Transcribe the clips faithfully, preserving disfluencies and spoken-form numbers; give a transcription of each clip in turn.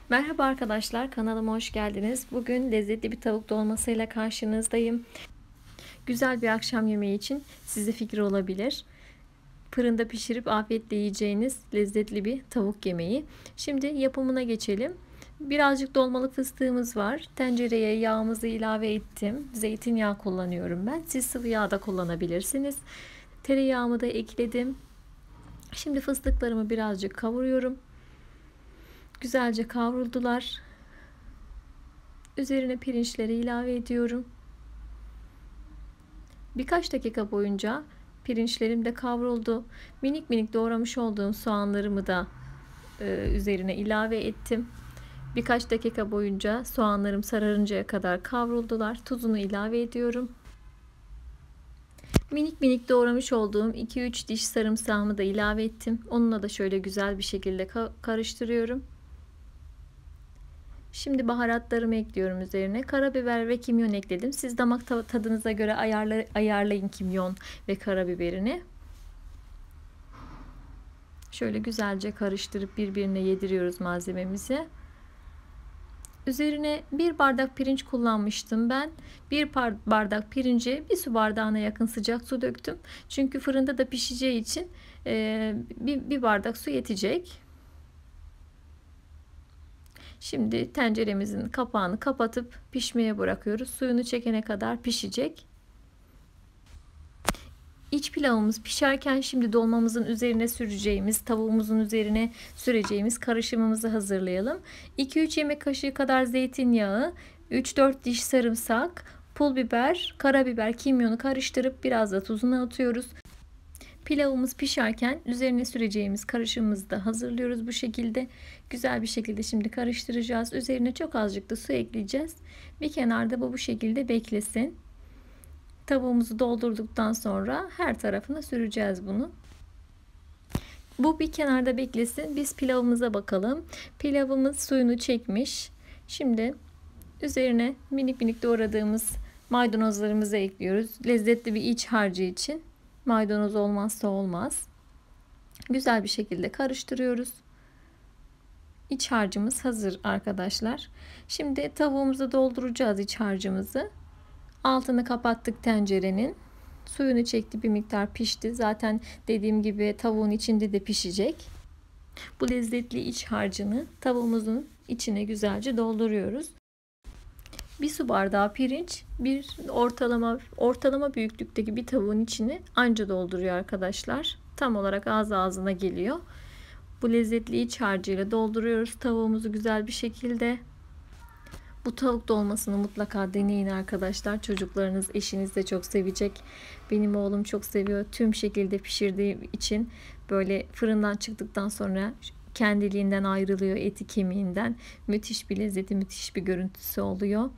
Merhaba arkadaşlar, kanalıma hoş geldiniz. Bugün lezzetli bir tavuk dolmasıyla karşınızdayım. Güzel bir akşam yemeği için size fikir olabilir. Fırında pişirip afiyetle yiyeceğiniz lezzetli bir tavuk yemeği. Şimdi yapımına geçelim. Birazcık dolmalık fıstığımız var. Tencereye yağımızı ilave ettim. Zeytinyağı kullanıyorum ben. Siz sıvı yağ da kullanabilirsiniz. Tereyağımı da ekledim. Şimdi fıstıklarımı birazcık kavuruyorum. Güzelce kavruldular. Üzerine pirinçleri ilave ediyorum. Birkaç dakika boyunca pirinçlerim de kavruldu. Minik minik doğramış olduğum soğanlarımı da e, üzerine ilave ettim. Birkaç dakika boyunca soğanlarım sararıncaya kadar kavruldular. Tuzunu ilave ediyorum. Minik minik doğramış olduğum iki üç diş sarımsağımı da ilave ettim. Onunla da şöyle güzel bir şekilde karıştırıyorum. Şimdi baharatlarımı ekliyorum üzerine. Karabiber ve kimyon ekledim. Siz damak tadınıza göre ayarla, ayarlayın kimyon ve karabiberini. Şöyle güzelce karıştırıp birbirine yediriyoruz malzememizi. Üzerine bir bardak pirinç kullanmıştım ben. Bir bardak pirince bir su bardağına yakın sıcak su döktüm. Çünkü fırında da pişeceği için bir, bir bardak su yetecek. Şimdi tenceremizin kapağını kapatıp pişmeye bırakıyoruz. Suyunu çekene kadar pişecek. İç pilavımız pişerken şimdi dolmamızın üzerine süreceğimiz, tavuğumuzun üzerine süreceğimiz karışımımızı hazırlayalım. iki üç yemek kaşığı kadar zeytinyağı, üç dört diş sarımsak, pul biber, karabiber, kimyonu karıştırıp biraz da tuzunu atıyoruz. Pilavımız pişerken üzerine süreceğimiz karışımımızı da hazırlıyoruz bu şekilde. Güzel bir şekilde şimdi karıştıracağız. Üzerine çok azıcık da su ekleyeceğiz. Bir kenarda bu bu şekilde beklesin. Tavuğumuzu doldurduktan sonra her tarafına süreceğiz bunu. Bu bir kenarda beklesin. Biz pilavımıza bakalım. Pilavımız suyunu çekmiş. Şimdi üzerine minik minik doğradığımız maydanozlarımızı ekliyoruz. Lezzetli bir iç harcı için maydanoz olmazsa olmaz. Güzel bir şekilde karıştırıyoruz. İç harcımız hazır arkadaşlar. Şimdi tavuğumuzu dolduracağız iç harcımızı. Altını kapattık tencerenin. Suyunu çekti, bir miktar pişti. Zaten dediğim gibi tavuğun içinde de pişecek. Bu lezzetli iç harcını tavuğumuzun içine güzelce dolduruyoruz. Bir su bardağı pirinç bir ortalama ortalama büyüklükteki bir tavuğun içini anca dolduruyor arkadaşlar. Tam olarak ağız ağzına geliyor. Bu lezzetli iç harcıyla dolduruyoruz tavuğumuzu güzel bir şekilde. Bu tavuk dolmasını mutlaka deneyin arkadaşlar. Çocuklarınız, eşiniz de çok sevecek. Benim oğlum çok seviyor. Tüm şekilde pişirdiği için böyle fırından çıktıktan sonra kendiliğinden ayrılıyor eti kemiğinden. Müthiş bir lezzeti, müthiş bir görüntüsü oluyor.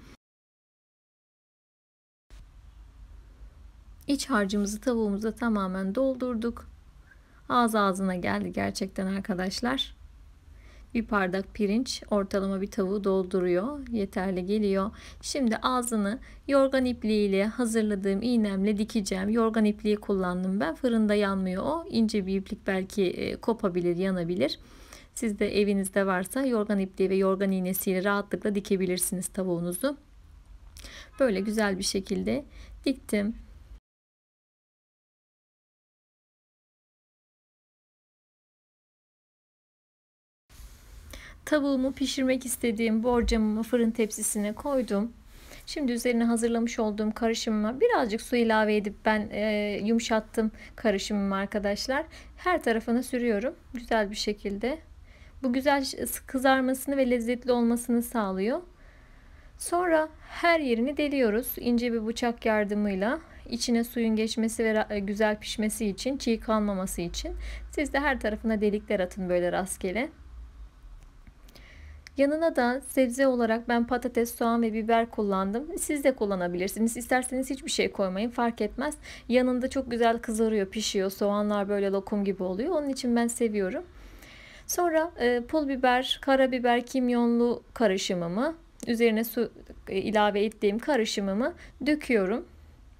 İç harcımızı tavuğumuza tamamen doldurduk. Ağız ağzına geldi gerçekten arkadaşlar. Bir bardak pirinç ortalama bir tavuğu dolduruyor. Yeterli geliyor. Şimdi ağzını yorgan ipliğiyle hazırladığım iğnemle dikeceğim. Yorgan ipliği kullandım ben. Fırında yanmıyor o. İnce bir iplik belki kopabilir, yanabilir. Sizde evinizde varsa yorgan ipliği ve yorgan iğnesiyle rahatlıkla dikebilirsiniz tavuğunuzu. Böyle güzel bir şekilde diktim. Tavuğumu pişirmek istediğim borcamımı fırın tepsisine koydum. Şimdi üzerine hazırlamış olduğum karışımıma birazcık su ilave edip ben e, yumuşattım karışımımı arkadaşlar. Her tarafına sürüyorum güzel bir şekilde. Bu güzel kızarmasını ve lezzetli olmasını sağlıyor. Sonra her yerini deliyoruz ince bir bıçak yardımıyla. İçine suyun geçmesi ve güzel pişmesi için, çiğ kalmaması için. Siz de her tarafına delikler atın böyle rastgele. Yanına da sebze olarak ben patates, soğan ve biber kullandım. Siz de kullanabilirsiniz. İsterseniz hiçbir şey koymayın, fark etmez. Yanında çok güzel kızarıyor, pişiyor. Soğanlar böyle lokum gibi oluyor. Onun için ben seviyorum. Sonra e, pul biber, karabiber, kimyonlu karışımımı, üzerine su e, ilave ettiğim karışımımı döküyorum.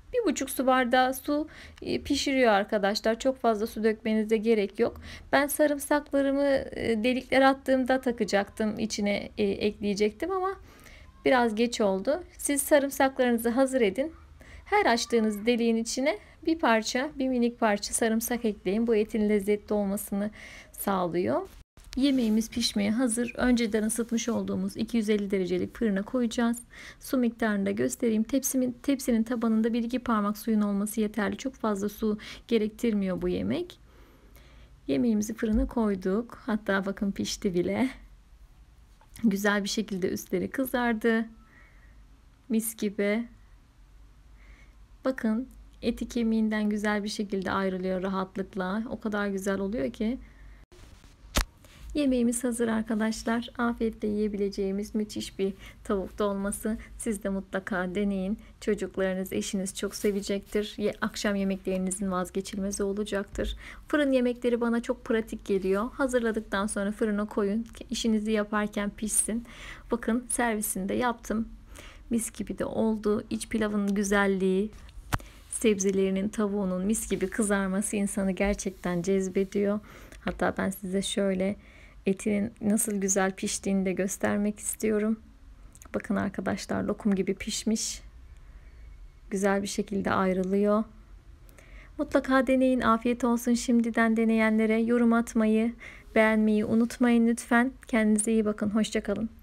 Bir buçuk su bardağı su e, pişiriyor arkadaşlar. Çok fazla su dökmenize gerek yok. Ben sarımsaklarımı e, delikler attığımda takacaktım. İçine e, ekleyecektim ama biraz geç oldu. Siz sarımsaklarınızı hazır edin. Her açtığınız deliğin içine bir parça, bir minik parça sarımsak ekleyin. Bu etin lezzetli olmasını sağlıyor. Yemeğimiz pişmeye hazır. Önceden ısıtmış olduğumuz iki yüz elli derecelik fırına koyacağız. Su miktarını da göstereyim. Tepsimin, tepsinin tabanında bir iki parmak suyun olması yeterli. Çok fazla su gerektirmiyor bu yemek. Yemeğimizi fırına koyduk. Hatta bakın pişti bile. Güzel bir şekilde üstleri kızardı. Mis gibi. Bakın eti kemiğinden güzel bir şekilde ayrılıyor rahatlıkla. O kadar güzel oluyor ki. Yemeğimiz hazır arkadaşlar. Afiyetle yiyebileceğimiz müthiş bir tavuk dolması. Siz de mutlaka deneyin. Çocuklarınız, eşiniz çok sevecektir. Akşam yemeklerinizin vazgeçilmezi olacaktır. Fırın yemekleri bana çok pratik geliyor. Hazırladıktan sonra fırına koyun. İşinizi yaparken pişsin. Bakın servisini de yaptım. Mis gibi de oldu. İç pilavın güzelliği, sebzelerinin, tavuğunun mis gibi kızarması insanı gerçekten cezbediyor. Hatta ben size şöyle etinin nasıl güzel piştiğini de göstermek istiyorum. Bakın arkadaşlar, lokum gibi pişmiş. Güzel bir şekilde ayrılıyor. Mutlaka deneyin. Afiyet olsun şimdiden deneyenlere. Yorum atmayı, beğenmeyi unutmayın lütfen. Kendinize iyi bakın. Hoşça kalın.